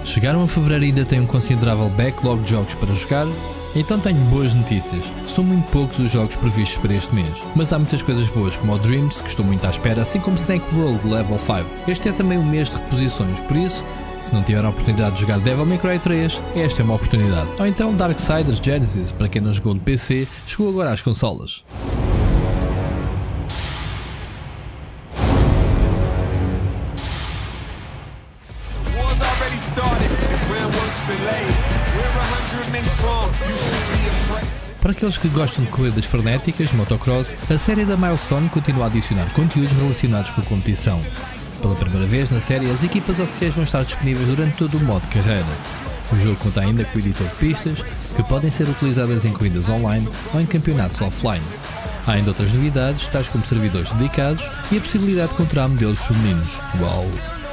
Chegaram a fevereiro e ainda tem um considerável backlog de jogos para jogar? Então tenho boas notícias, são muito poucos os jogos previstos para este mês, mas há muitas coisas boas como o Dreams, que estou muito à espera, assim como Snake World Level 5. Este é também um mês de reposições, por isso, se não tiveram a oportunidade de jogar Devil May Cry 3, esta é uma oportunidade. Ou então Darksiders Genesis, para quem não jogou no PC, chegou agora às consolas. Para aqueles que gostam de corridas frenéticas, motocross, a série da Milestone continua a adicionar conteúdos relacionados com a competição. Pela primeira vez na série, as equipas oficiais vão estar disponíveis durante todo o modo carreira. O jogo conta ainda com o editor de pistas, que podem ser utilizadas em corridas online ou em campeonatos offline. Há ainda outras novidades, tais como servidores dedicados e a possibilidade de encontrar modelos femininos. Uau!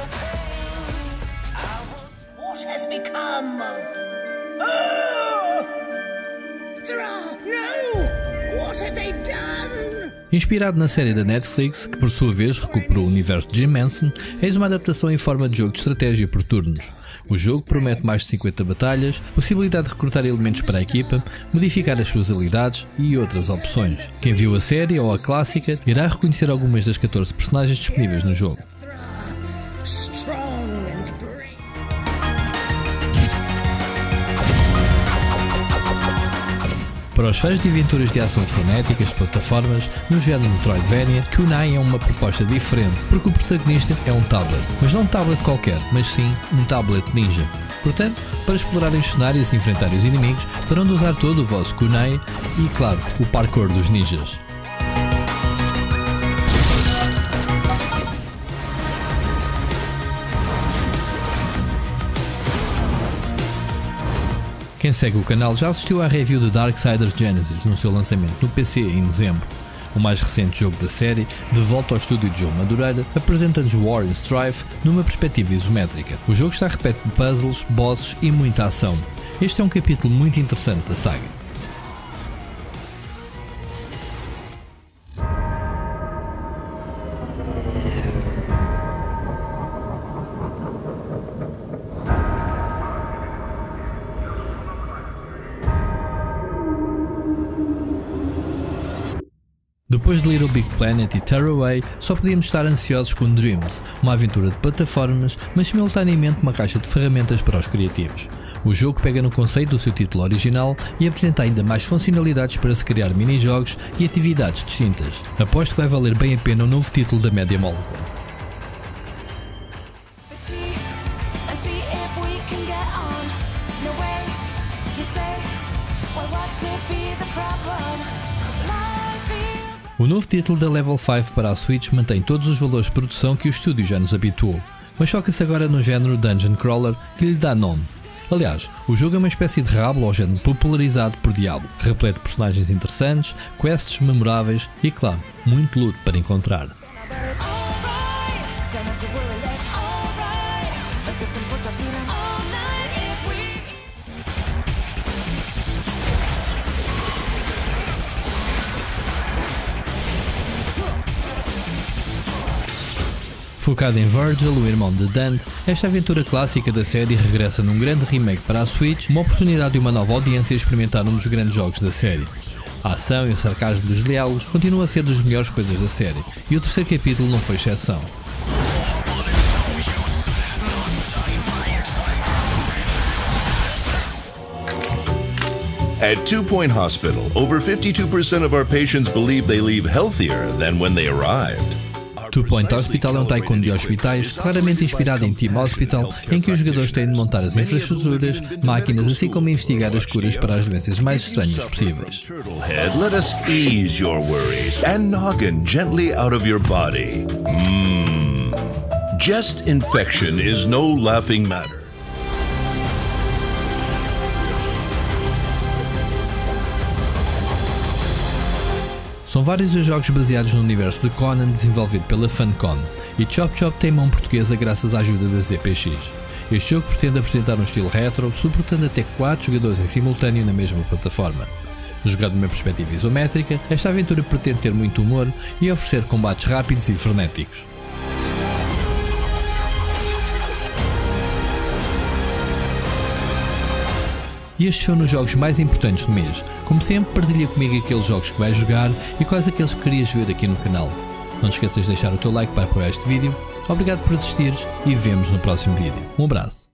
Inspirado na série da Netflix, que por sua vez recuperou o universo de Jim Henson, eis uma adaptação em forma de jogo de estratégia por turnos. O jogo promete mais de 50 batalhas, possibilidade de recrutar elementos para a equipa, modificar as suas habilidades e outras opções. Quem viu a série ou a clássica irá reconhecer algumas das 14 personagens disponíveis no jogo. Para os fãs de aventuras de ação frenéticas de plataformas, no género Metroidvania, Kunai é uma proposta diferente, porque o protagonista é um tablet. Mas não um tablet qualquer, mas sim um tablet ninja. Portanto, para explorarem os cenários e enfrentar os inimigos, terão de usar todo o vosso Kunai e, claro, o parkour dos ninjas. Quem segue o canal já assistiu à review de Darksiders Genesis no seu lançamento no PC em dezembro. O mais recente jogo da série, de volta ao estúdio de João Madureira, apresenta-nos War and Strife numa perspectiva isométrica. O jogo está repleto de puzzles, bosses e muita ação. Este é um capítulo muito interessante da saga. Depois de Little Big Planet e Tearaway, só podíamos estar ansiosos com Dreams, uma aventura de plataformas, mas simultaneamente uma caixa de ferramentas para os criativos. O jogo pega no conceito do seu título original e apresenta ainda mais funcionalidades para se criar mini-jogos e atividades distintas. Aposto que vai valer bem a pena o novo título da Media Molecule. O novo título da Level 5 para a Switch mantém todos os valores de produção que o estúdio já nos habituou, mas choca-se agora no género Dungeon Crawler que lhe dá nome. Aliás, o jogo é uma espécie de Diablo ao género popularizado por Diablo, repleto de personagens interessantes, quests memoráveis e, claro, muito loot para encontrar. Focado em Virgil, o irmão de Dante, esta aventura clássica da série regressa num grande remake para a Switch, uma oportunidade de uma nova audiência experimentar um dos grandes jogos da série. A ação e o sarcasmo dos diálogos continuam a ser das melhores coisas da série, e o terceiro capítulo não foi exceção. At 2 Point Hospital, over 52% of our patients believe they leave healthier than when they arrived. 2 Point Hospital é um taekwondo de hospitais, claramente inspirado em Team Hospital, em que os jogadores têm de montar as infraestruturas, máquinas, assim como investigar as curas para as doenças mais estranhas possíveis. Let us ease your worries and noggin gently out of your body. Chest infection is no laughing matter. São vários os jogos baseados no universo de Conan desenvolvido pela Funcom, e Chop Chop tem mão portuguesa graças à ajuda da ZPX. Este jogo pretende apresentar um estilo retro, suportando até 4 jogadores em simultâneo na mesma plataforma. Jogado numa perspectiva isométrica, esta aventura pretende ter muito humor e oferecer combates rápidos e frenéticos. E estes foram os jogos mais importantes do mês. Como sempre, partilha comigo aqueles jogos que vais jogar e quais aqueles que querias ver aqui no canal. Não te esqueças de deixar o teu like para apoiar este vídeo. Obrigado por assistires e vemos no próximo vídeo. Um abraço.